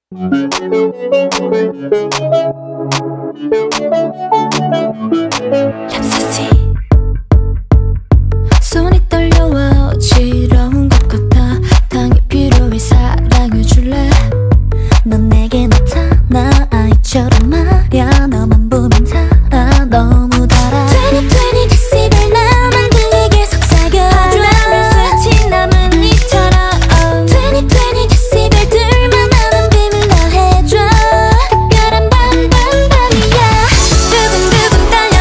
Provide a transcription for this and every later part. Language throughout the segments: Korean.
손이 떨려와 어지러운 것 같아. 당이 필요해. 사랑해줄래? 넌 내게 나타나 아이처럼 말야. 너만 보면 달아. 너무 달아. 20 데시벨 나만 들리게 속삭여. 아주 스윗이 남은 이처럼 20 데시벨들만 아는 비밀로 해줘. 특별한 밤이야. 두근두근 달려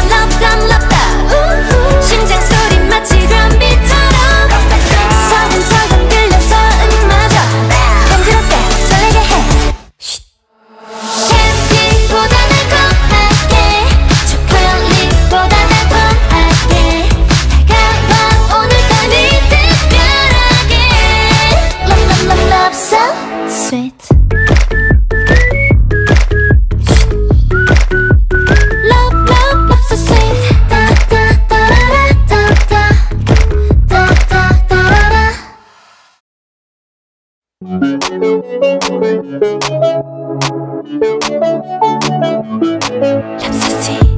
럽답 심장 소리 마치 드럼비처럼 서근서근 끌려서 음마저 간지럽게 설레게 해. 캔디보다 달콤하게 초콜릿보다 달콤하게 다가와 오늘 밤이 특별하게. Love so sweet. Love so sweet. Da da da da da da da da da. Let's see.